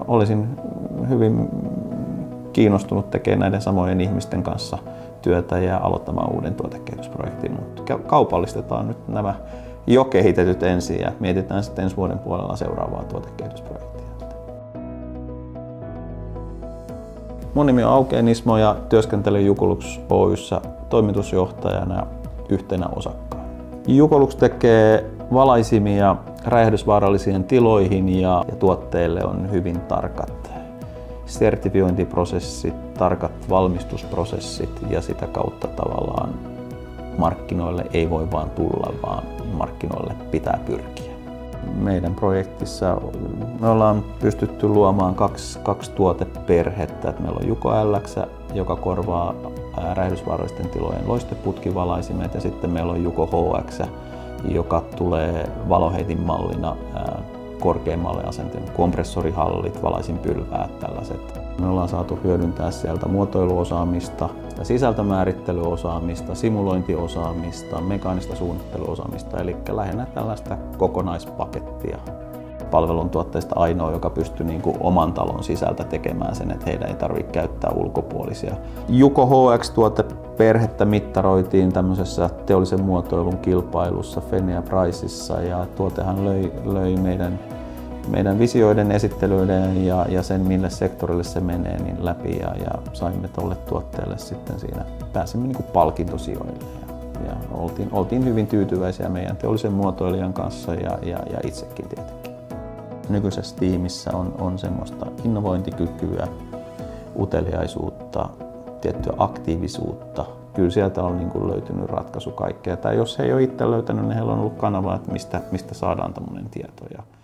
olisin hyvin kiinnostunut tekemään näiden samojen ihmisten kanssa työtä ja aloittamaan uuden tuotekehitysprojektin, mutta kaupallistetaan nyt nämä jo kehitetyt ensin ja mietitään sitten ensi vuoden puolella seuraavaa tuotekehitysprojektia. Mun nimi on Aukee Ismo ja työskentelen JUKOLUX Oy:ssä toimitusjohtajana yhtenä osakkaana. JUKOLUX tekee valaisimia räjähdysvaarallisiin tiloihin ja tuotteille on hyvin tarkat sertifiointiprosessit, tarkat valmistusprosessit ja sitä kautta tavallaan markkinoille ei voi vaan tulla, vaan markkinoille pitää pyrkiä. Meidän projektissa me ollaan pystytty luomaan kaksi tuoteperhettä. Meillä on Juko HX, joka korvaa räjähdysvaarallisten tilojen loisteputkivalaisimet, ja sitten meillä on Juko HX, joka tulee valoheitinmallina korkeammalle asenteen kompressorihallit, valaisinpylväät, tällaiset. Me ollaan saatu hyödyntää sieltä muotoiluosaamista, sisältömäärittelyosaamista, simulointiosaamista, mekaanista suunnitteluosaamista, eli lähinnä tällaista kokonaispakettia. Palveluntuotteista ainoa, joka pystyy oman talon sisältä tekemään sen, että heidän ei tarvitse käyttää ulkopuolisia. Juko HX-tuoteperhettä mittaroitiin tämmöisessä teollisen muotoilun kilpailussa Fennia Prizeissa, ja tuotehan löi meidän visioiden, esittelyiden ja sen, mille sektorille se menee, niin läpi, ja saimme tolle tuotteelle sitten siinä, pääsimme palkintosijoille. Ja oltiin hyvin tyytyväisiä meidän teollisen muotoilijan kanssa ja itsekin tietenkin. Nykyisessä tiimissä on semmoista innovointikykyä, uteliaisuutta, tiettyä aktiivisuutta. Kyllä sieltä on löytynyt ratkaisu kaikkea. Tai jos he ei ole itse löytänyt, niin heillä on ollut kanava, että mistä saadaan tämmöinen tieto.